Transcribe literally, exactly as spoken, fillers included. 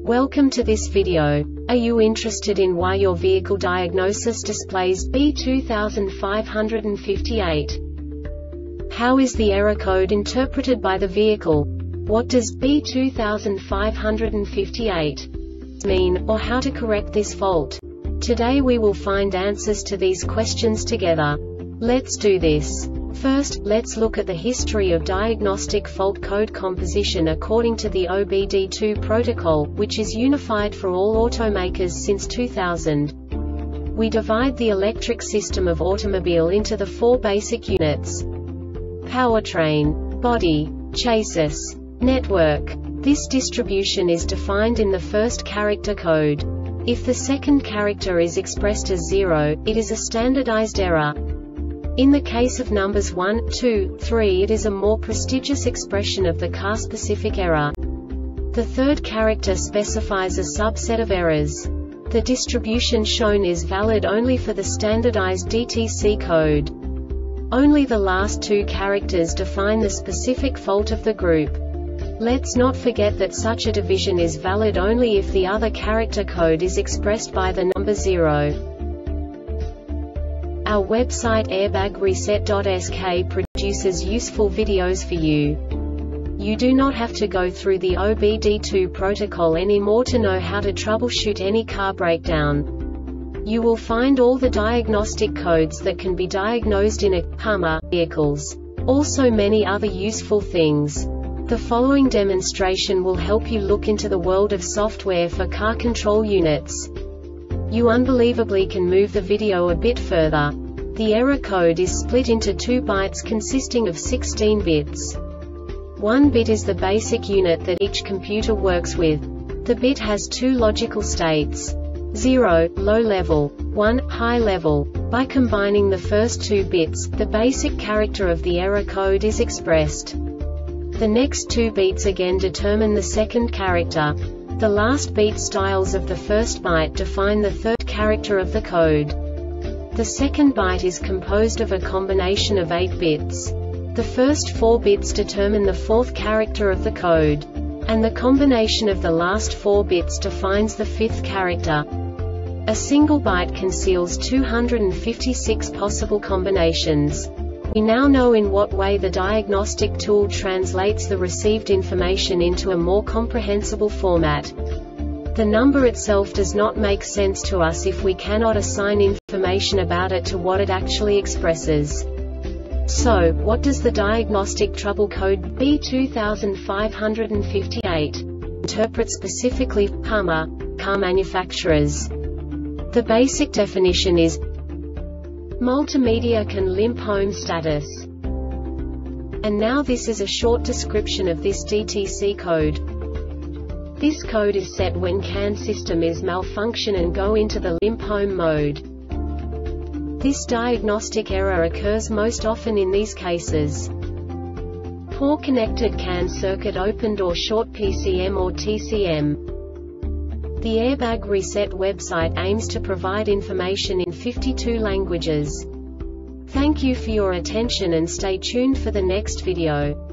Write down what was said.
Welcome to this video. Are you interested in why your vehicle diagnosis displays B two five five eight? How is the error code interpreted by the vehicle? What does B two five five eight mean, or how to correct this fault? Today we will find answers to these questions together. Let's do this. First, let's look at the history of diagnostic fault code composition according to the O B D two protocol, which is unified for all automakers since two thousand. We divide the electric system of automobile into the four basic units: powertrain, body, chassis, network. This distribution is defined in the first character code. If the second character is expressed as zero, it is a standardized error. In the case of numbers one, two, three, it is a more prestigious expression of the car-specific error. The third character specifies a subset of errors. The distribution shown is valid only for the standardized D T C code. Only the last two characters define the specific fault of the group. Let's not forget that such a division is valid only if the other character code is expressed by the number zero. Our website airbag reset dot S K produces useful videos for you. You do not have to go through the O B D two protocol anymore to know how to troubleshoot any car breakdown. You will find all the diagnostic codes that can be diagnosed in a Hummer vehicles. Also many other useful things. The following demonstration will help you look into the world of software for car control units. You unbelievably can move the video a bit further. The error code is split into two bytes consisting of sixteen bits. One bit is the basic unit that each computer works with. The bit has two logical states: zero, low level, one, high level. By combining the first two bits, the basic character of the error code is expressed. The next two beats again determine the second character. The last beat styles of the first byte define the third character of the code. The second byte is composed of a combination of eight bits. The first four bits determine the fourth character of the code. And the combination of the last four bits defines the fifth character. A single byte conceals two hundred fifty-six possible combinations. We now know in what way the diagnostic tool translates the received information into a more comprehensible format. The number itself does not make sense to us if we cannot assign information about it to what it actually expresses. So, what does the diagnostic trouble code B two five five eight interpret specifically for Hummer car manufacturers? The basic definition is: multimedia can limp home status. And now this is a short description of this D T C code. This code is set when C A N system is malfunction and go into the limp home mode. This diagnostic error occurs most often in these cases: poor connected C A N circuit opened or short P C M or T C M. The Airbag Reset website aims to provide information in fifty-two languages. Thank you for your attention and stay tuned for the next video.